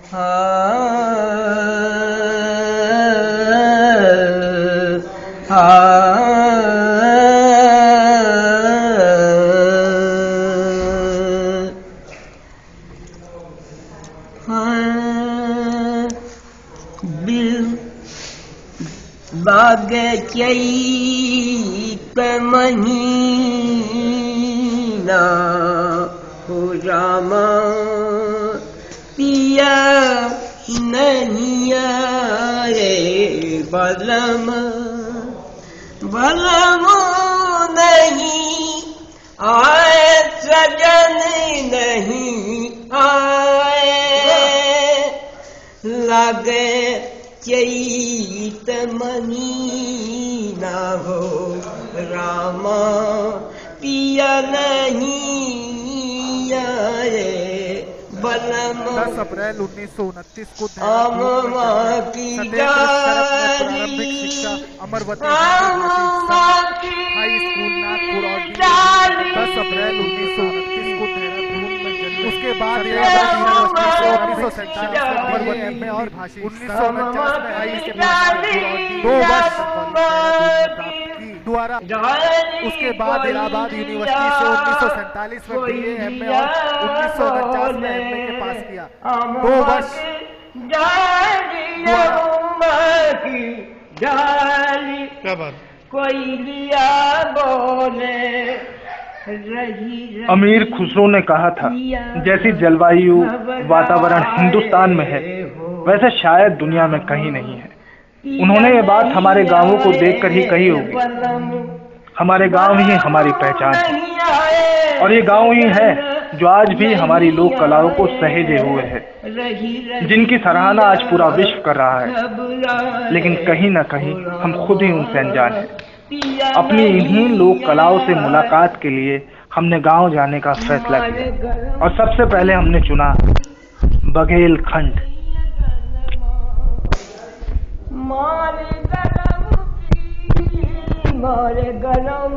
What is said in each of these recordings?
बाग चैत महीना हो रामा पिया नहीं रे बलम बलम नहीं आए सजन नहीं आए लगे चैत महीना हो रामा पिया नहीं आए बलम। 10 अप्रैल 1929 को की प्रारंभिक शिक्षा अमरवती हाई स्कूल नागपुर और 10 अप्रैल 1929 को देहरादून में जन्म। उसके बाद 1947 में और 1949 में आई के 2 वर्ष द्वारा। उसके बाद इलाहाबाद यूनिवर्सिटी से 1947 में BA MA और 1949 में MA के पास किया। 2 वर्ष कोई लिया बोले। अमीर खुसरो ने कहा था, जैसी जलवायु वातावरण हिंदुस्तान में है वैसे शायद दुनिया में कहीं नहीं है। उन्होंने ये बात हमारे गांवों को देखकर ही कही होगी। हमारे गांव ही हमारी पहचान है और ये गांव ही है जो आज भी हमारी लोक कलाओं को सहेजे हुए है, जिनकी सराहना आज पूरा विश्व कर रहा है। लेकिन कहीं न कहीं हम खुद ही उनसे अनजान हैं। अपनी इन्हीं लोक कलाओं से मुलाकात के लिए हमने गांव जाने का फैसला किया और सबसे पहले हमने चुना बघेलखंड। मारे गरम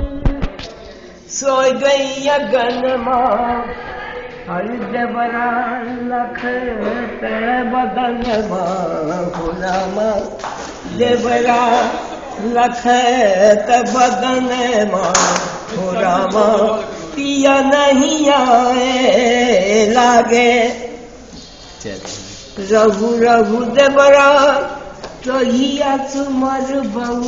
सो गई गनमा हर देवरा लख बदन गुलामा देवरा लख बदन गुलामा पिया नहीं आए लागे रघु रघु देवरा तो हिया तुमर बहु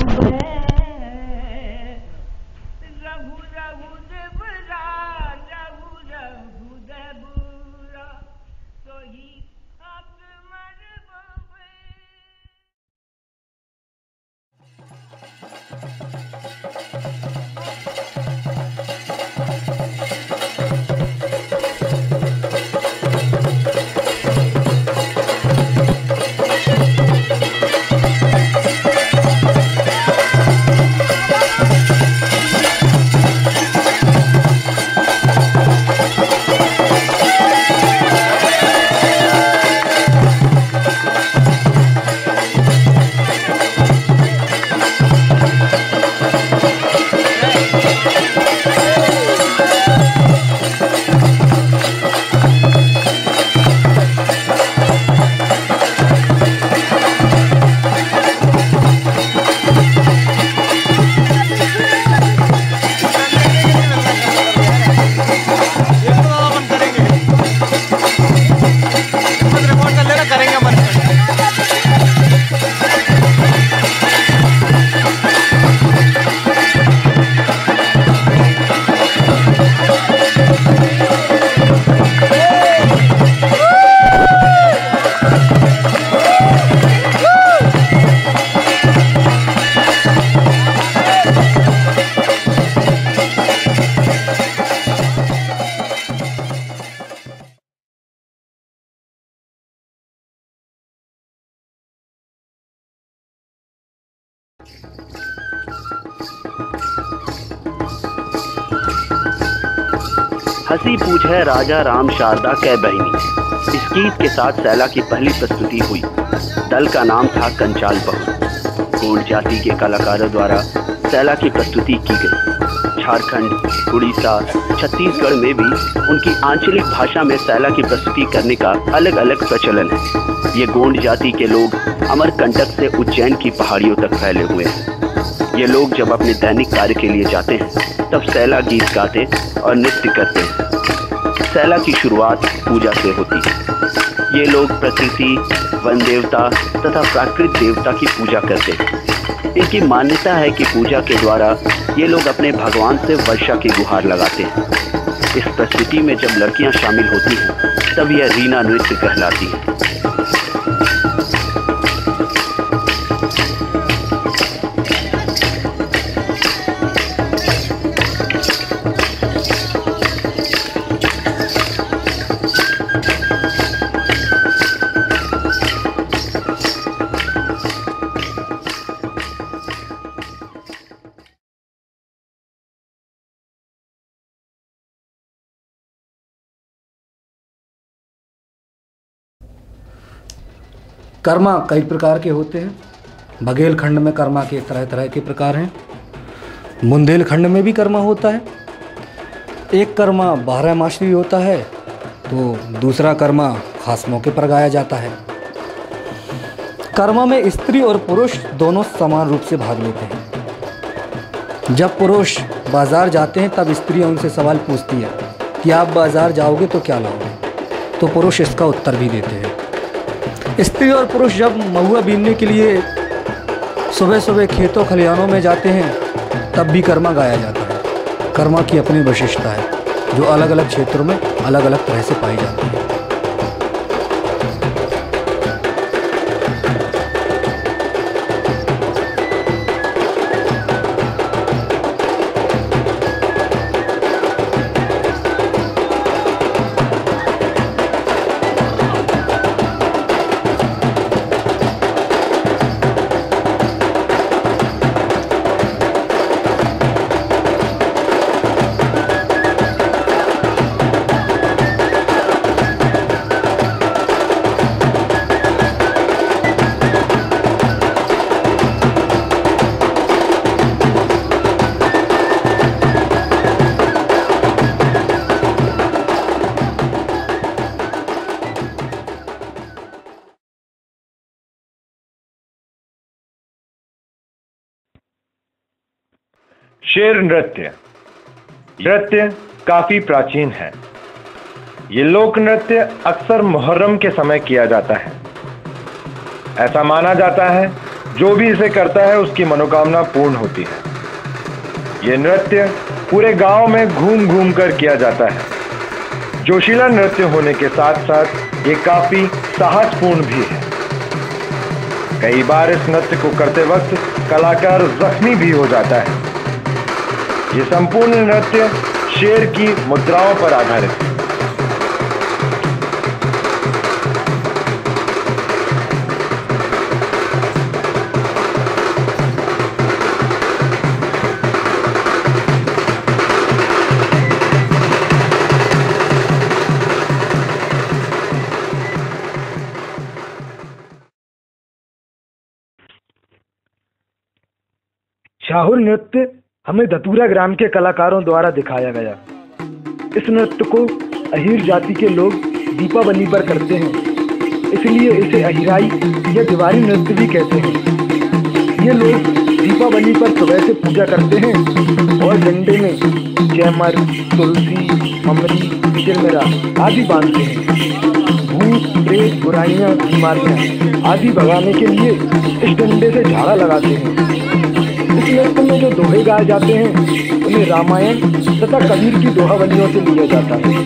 हंसी पूछ है राजा राम शारदा कै बहिनी। इस गीत के साथ सैला की पहली प्रस्तुति हुई। दल का नाम था कंचाल बहू। गोंड जाति के कलाकारों द्वारा सैला की प्रस्तुति की गई। झारखंड, उड़ीसा, छत्तीसगढ़ में भी उनकी आंचलिक भाषा में सैला की प्रस्तुति करने का अलग अलग प्रचलन है। ये गोंड जाति के लोग अमरकंटक से उज्जैन की पहाड़ियों तक फैले हुए हैं। ये लोग जब अपने दैनिक कार्य के लिए जाते हैं तब सैला गीत गाते और नृत्य करते हैं। सैला की शुरुआत पूजा से होती है। ये लोग प्रकृति, वन देवता तथा प्राकृतिक देवता की पूजा करते हैं। इनकी मान्यता है कि पूजा के द्वारा ये लोग अपने भगवान से वर्षा की गुहार लगाते हैं। इस प्रस्तुति में जब लड़कियां शामिल होती हैं तब यह रीना नृत्य कहलाती है। कर्मा कई प्रकार के होते हैं। बघेलखंड में कर्मा के तरह तरह के प्रकार हैं। बुंदेलखंड में भी कर्मा होता है। एक कर्मा 12 मासी होता है तो दूसरा कर्मा खास मौके पर गाया जाता है। कर्मा में स्त्री और पुरुष दोनों समान रूप से भाग लेते हैं। जब पुरुष बाजार जाते हैं तब स्त्रियां उनसे सवाल पूछती है कि आप बाजार जाओगे तो क्या लाओगे, तो पुरुष इसका उत्तर भी देते हैं। स्त्री और पुरुष जब महुआ बीनने के लिए सुबह सुबह खेतों खलिहानों में जाते हैं तब भी कर्मा गाया जाता है। कर्मा की अपनी विशेषता है जो अलग अलग क्षेत्रों में अलग अलग तरह से पाई जाती है। शेर नृत्य। नृत्य काफी प्राचीन है। ये लोक नृत्य अक्सर मुहर्रम के समय किया जाता है। ऐसा माना जाता है जो भी इसे करता है उसकी मनोकामना पूर्ण होती है। ये नृत्य पूरे गांव में घूम घूम कर किया जाता है। जोशीला नृत्य होने के साथ साथ ये काफी साहसपूर्ण भी है। कई बार इस नृत्य को करते वक्त कलाकार जख्मी भी हो जाता है। ये संपूर्ण नृत्य शेर की मुद्राओं पर आधारित है। शाहुर नृत्य हमें धतूरा ग्राम के कलाकारों द्वारा दिखाया गया। इस नृत्य को अहीर जाति के लोग दीपावली पर करते हैं, इसलिए इसे अहिराई या दिवाली नृत्य भी कहते हैं। ये लोग दीपावली पर सुबह से पूजा करते हैं और डंडे में चैमर, तुलसी, अमरी, चिरमिरा आदि बांधते हैं। भूत, प्रेत, बुराइयां, बीमारियां आदि भगाने के लिए इस डंडे से झाड़ा लगाते हैं। इस नृत्य में जो दोहे गाए जाते हैं उन्हें रामायण तथा कबीर की दोहावलियों से लिया जाता है।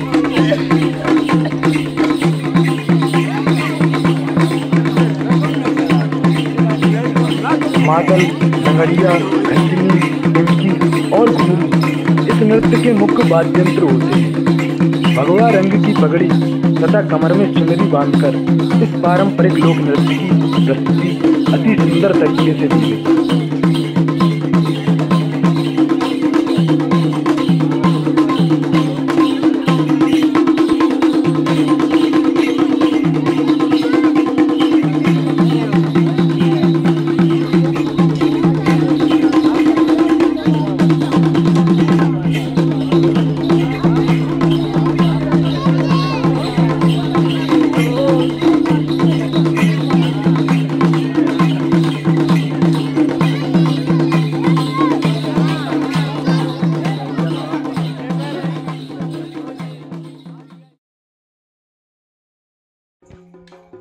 मादल, लंगड़िया, घंटनी, ढोलकी और घुंघरू इस नृत्य के मुख्य वाद्य यंत्र होते हैं। भगवा रंग की पगड़ी तथा कमर में चुनरी बांधकर इस पारंपरिक लोक नृत्य की प्रस्तुति अति सुंदर तरीके से दी गई।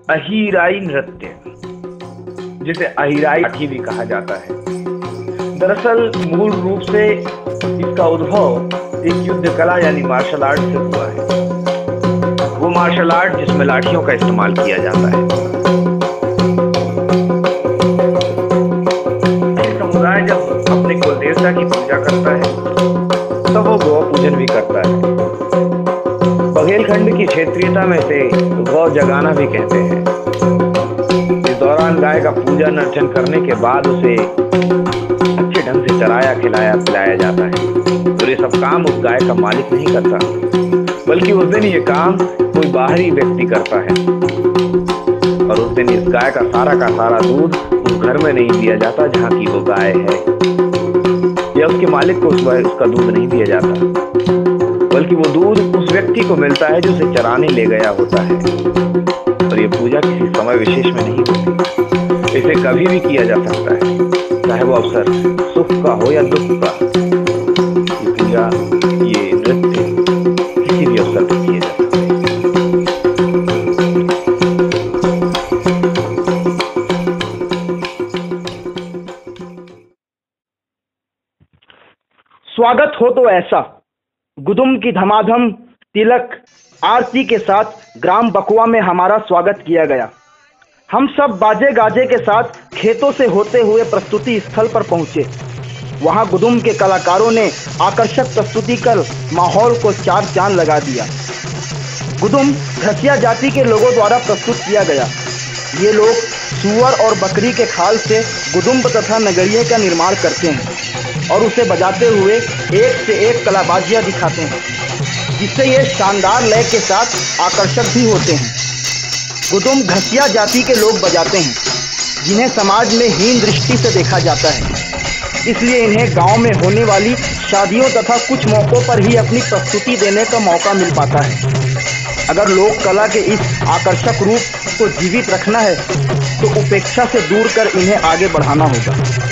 अहिराई नृत्य, जिसे अहिराई लाठी भी कहा जाता है। दरअसल मूल रूप से इसका उद्भव एक युद्ध कला यानी मार्शल आर्ट से हुआ है। वो मार्शल आर्ट जिसमें लाठियों का इस्तेमाल किया जाता है। समुदाय जब अपने कुल देवता की पूजा करता है तब वो गौ पूजन भी करता है। बघेलखंड की क्षेत्रीयता में से गौ जगाना भी कहते हैं। इस दौरान गाय का पूजन अर्चन करने के बाद उसे अच्छे ढंग से चराया खिलाया पिलाया जाता है। और ये सब काम उस गाय का मालिक नहीं करता, बल्कि उस दिन ये काम कोई बाहरी व्यक्ति करता है। और उस दिन इस गाय का सारा दूध उस घर में नहीं दिया जाता जहाँ की वो गाय है, या उसके मालिक को उसका दूध नहीं दिया जाता, बल्कि वो दूध उस व्यक्ति को मिलता है जो उसे चराने ले गया होता है। और ये पूजा किसी समय विशेष में नहीं होती, इसे कभी भी किया जा सकता है, चाहे वो अवसर सुख का हो या दुख का। ये पूजा, ये नृत्य किसी भी अवसर पर किए जा सकते हैं। स्वागत हो तो ऐसा गुदुम की धमाधम तिलक आरती के साथ ग्राम बकुआ में हमारा स्वागत किया गया। हम सब बाजे गाजे के साथ खेतों से होते हुए प्रस्तुति स्थल पर पहुंचे। वहां गुदुम के कलाकारों ने आकर्षक प्रस्तुति कर माहौल को चार चांद लगा दिया। गुदुम घसिया जाति के लोगों द्वारा प्रस्तुत किया गया। ये लोग सूअर और बकरी के खाल से गुदुम्ब तथा नगरिये का निर्माण करते हैं और उसे बजाते हुए एक से एक कलाबाजियाँ दिखाते हैं, जिससे ये शानदार लय के साथ आकर्षक भी होते हैं। गुदुम घसिया जाति के लोग बजाते हैं, जिन्हें समाज में हीन दृष्टि से देखा जाता है। इसलिए इन्हें गांव में होने वाली शादियों तथा कुछ मौक़ों पर ही अपनी प्रस्तुति देने का मौका मिल पाता है। अगर लोक कला के इस आकर्षक रूप को जीवित रखना है तो उपेक्षा से दूर कर इन्हें आगे बढ़ाना होगा।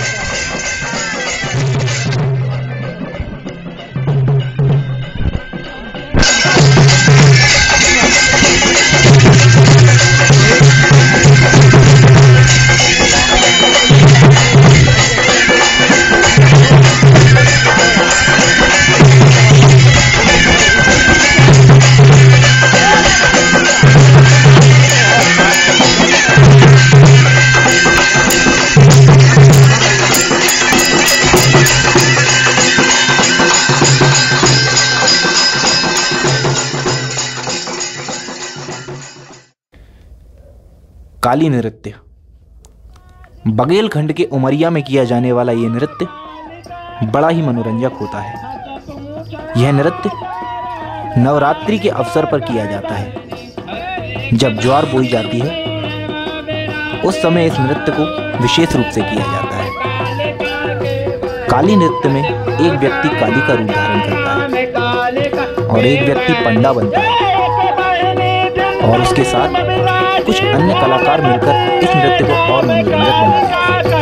काली नृत्य। बघेलखंड के उमरिया में किया जाने वाला ये नृत्य बड़ा ही मनोरंजक होता है। यह नृत्य नवरात्रि के अवसर पर किया जाता है। जब ज्वार बोई जाती है उस समय इस नृत्य को विशेष रूप से किया जाता है। काली नृत्य में एक व्यक्ति काली का रूप धारण करता है और एक व्यक्ति पंडा बनता है और उसके साथ कुछ अन्य कलाकार मिलकर इस नृत्य को और मनोरंजक बना देते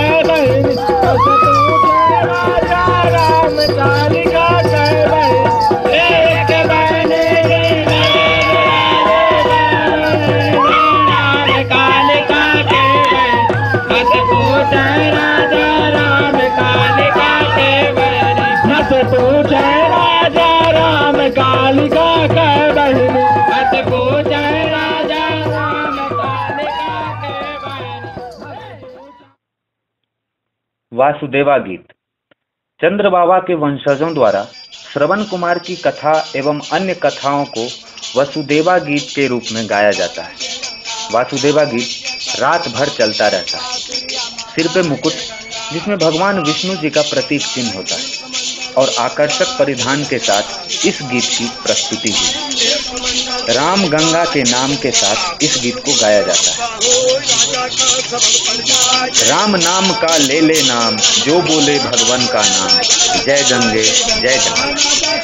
वासुदेवा गीत। चंद्र बाबा के वंशजों द्वारा श्रवण कुमार की कथा एवं अन्य कथाओं को वसुदेवा गीत के रूप में गाया जाता है। वासुदेवा गीत रात भर चलता रहता है। सिर पे मुकुट जिसमें भगवान विष्णु जी का प्रतीक चिन्ह होता है और आकर्षक परिधान के साथ इस गीत की प्रस्तुति हुई। राम गंगा के नाम के साथ इस गीत को गाया जाता है। राम नाम का ले ले नाम, जो बोले भगवान का नाम, जय गंगे जय गंगे।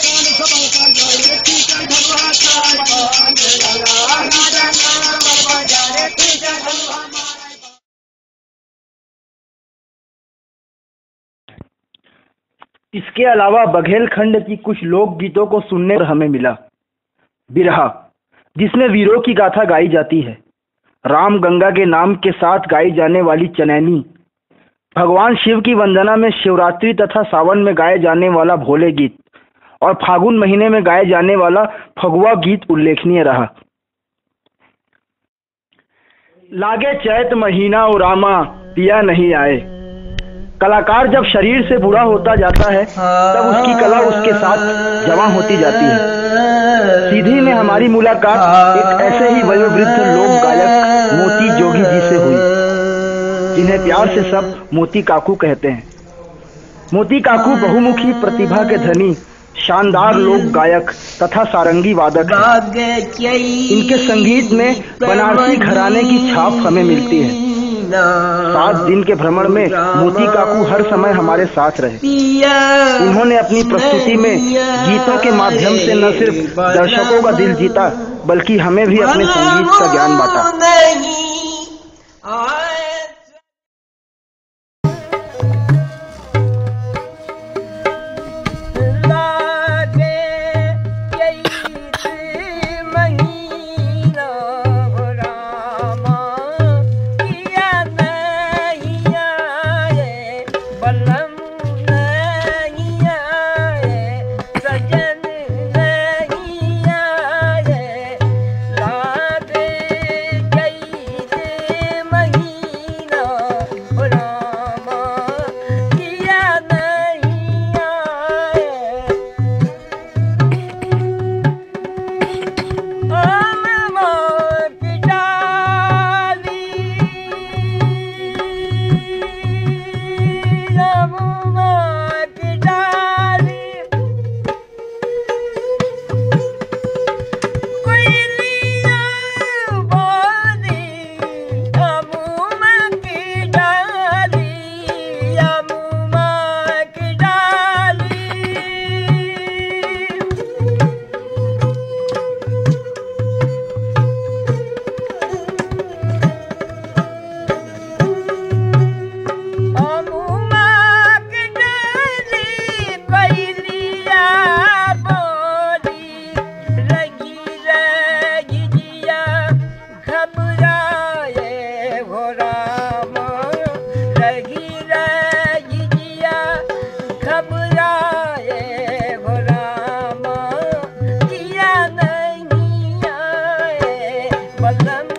इसके अलावा बघेलखंड की कुछ लोकगीतों को सुनने पर हमें मिला बिरहा, जिसमें वीरों की गाथा गाई जाती है। राम गंगा के नाम के साथ गाई जाने वाली चनैनी, भगवान शिव की वंदना में शिवरात्रि तथा सावन में गाए जाने वाला भोले गीत और फागुन महीने में गाए जाने वाला फगुआ गीत उल्लेखनीय रहा। लागे चैत महीना ओ रामा पिया नहीं आए। कलाकार जब शरीर से बूढ़ा होता जाता है तब उसकी कला उसके साथ जवां होती जाती है। सीधी में हमारी मुलाकात एक ऐसे ही वयोवृद्ध लोक गायक मोती जोगी जी से हुई, जिन्हें प्यार से सब मोती काकू कहते हैं। मोती काकू बहुमुखी प्रतिभा के धनी, शानदार लोक गायक तथा सारंगी वादक हैं। इनके संगीत में बनारसी घराने की छाप हमें मिलती है। 7 दिन के भ्रमण में मोती काकू हर समय हमारे साथ रहे। इन्होंने अपनी प्रस्तुति में गीतों के माध्यम से न सिर्फ दर्शकों का दिल जीता, बल्कि हमें भी अपने संगीत का ज्ञान बांटा। बलम